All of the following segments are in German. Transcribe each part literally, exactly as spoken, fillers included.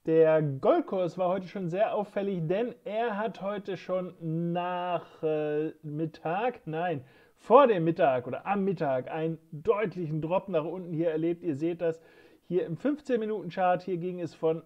Der Goldkurs war heute schon sehr auffällig, denn er hat heute schon nach äh, Mittag, nein, vor dem Mittag oder am Mittag einen deutlichen Drop nach unten hier erlebt. Ihr seht das hier im fünfzehn-Minuten-Chart. Hier ging es von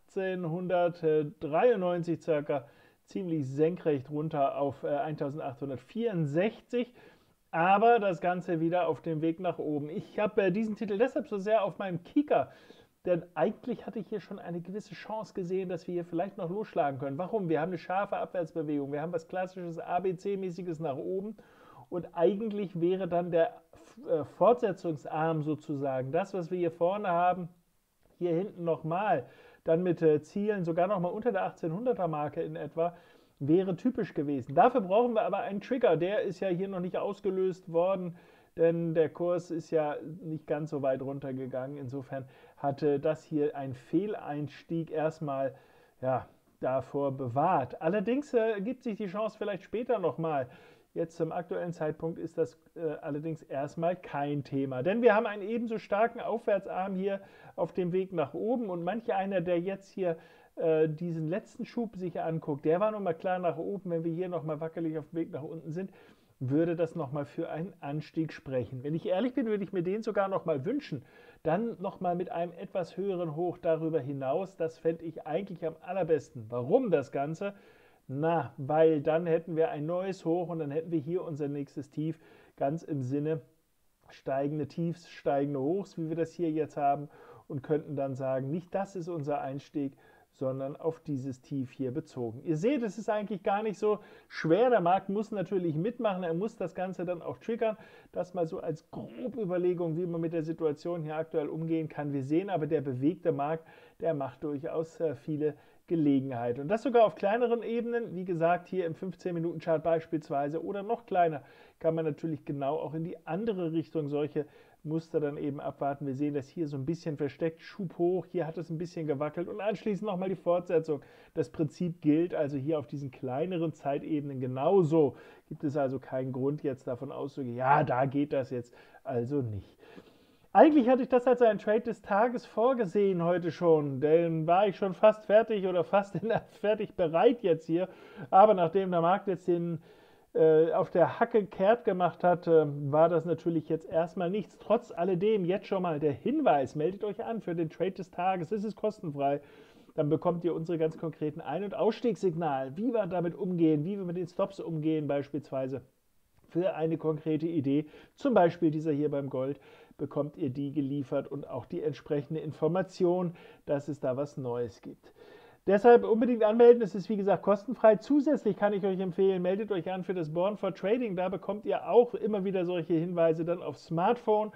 achtzehnhundertdreiundneunzig circa ziemlich senkrecht runter auf äh, eintausendachthundertvierundsechzig. Aber das Ganze wieder auf dem Weg nach oben. Ich habe äh, diesen Titel deshalb so sehr auf meinem Kieker, denn eigentlich hatte ich hier schon eine gewisse Chance gesehen, dass wir hier vielleicht noch losschlagen können. Warum? Wir haben eine scharfe Abwärtsbewegung, wir haben was klassisches A B C-mäßiges nach oben und eigentlich wäre dann der äh, Fortsetzungsarm sozusagen, das, was wir hier vorne haben, hier hinten nochmal, dann mit äh, Zielen sogar nochmal unter der achtzehnhunderter Marke in etwa, wäre typisch gewesen. Dafür brauchen wir aber einen Trigger, der ist ja hier noch nicht ausgelöst worden, denn der Kurs ist ja nicht ganz so weit runtergegangen. Insofern hatte das hier ein Fehleinstieg erstmal ja, davor bewahrt. Allerdings äh, gibt sich die Chance vielleicht später nochmal. Jetzt zum aktuellen Zeitpunkt ist das äh, allerdings erstmal kein Thema, denn wir haben einen ebenso starken Aufwärtsarm hier auf dem Weg nach oben und manch einer, der jetzt hier äh, diesen letzten Schub sich anguckt, der war nochmal klar nach oben, wenn wir hier nochmal wackelig auf dem Weg nach unten sind, würde das nochmal für einen Anstieg sprechen. Wenn ich ehrlich bin, würde ich mir den sogar nochmal wünschen. Dann nochmal mit einem etwas höheren Hoch darüber hinaus. Das fände ich eigentlich am allerbesten. Warum das Ganze? Na, weil dann hätten wir ein neues Hoch und dann hätten wir hier unser nächstes Tief, ganz im Sinne steigende Tiefs, steigende Hochs, wie wir das hier jetzt haben, und könnten dann sagen, nicht das ist unser Einstieg, sondern auf dieses Tief hier bezogen. Ihr seht, es ist eigentlich gar nicht so schwer. Der Markt muss natürlich mitmachen, er muss das Ganze dann auch triggern. Das mal so als grobe Überlegung, wie man mit der Situation hier aktuell umgehen kann. Wir sehen aber, der bewegte Markt, der macht durchaus viele Gelegenheiten. Und das sogar auf kleineren Ebenen, wie gesagt, hier im fünfzehn-Minuten-Chart beispielsweise oder noch kleiner, kann man natürlich genau auch in die andere Richtung solche Muster dann eben abwarten. Wir sehen das hier so ein bisschen versteckt, Schub hoch, hier hat es ein bisschen gewackelt und anschließend nochmal die Fortsetzung. Das Prinzip gilt also hier auf diesen kleineren Zeitebenen genauso. Gibt es also keinen Grund jetzt davon auszugehen, ja, da geht das jetzt also nicht. Eigentlich hatte ich das als einen Trade des Tages vorgesehen heute schon, denn war ich schon fast fertig oder fast fertig bereit jetzt hier. Aber nachdem der Markt jetzt den äh, auf der Hacke kehrt gemacht hat, äh, war das natürlich jetzt erstmal nichts. Trotz alledem jetzt schon mal der Hinweis, meldet euch an für den Trade des Tages, es ist kostenfrei. Dann bekommt ihr unsere ganz konkreten Ein- und Ausstiegssignale, wie wir damit umgehen, wie wir mit den Stops umgehen beispielsweise. Für eine konkrete Idee, zum Beispiel dieser hier beim Gold, bekommt ihr die geliefert und auch die entsprechende Information, dass es da was Neues gibt. Deshalb unbedingt anmelden, es ist wie gesagt kostenfrei. Zusätzlich kann ich euch empfehlen, meldet euch an für das Born for Trading, da bekommt ihr auch immer wieder solche Hinweise dann aufs Smartphone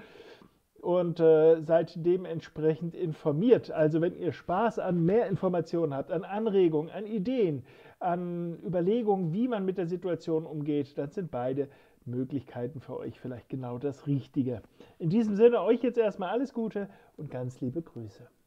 und äh, seid dementsprechend informiert. Also wenn ihr Spaß an mehr Informationen habt, an Anregungen, an Ideen, an Überlegungen, wie man mit der Situation umgeht, dann sind beide Möglichkeiten für euch vielleicht genau das Richtige. In diesem Sinne euch jetzt erstmal alles Gute und ganz liebe Grüße.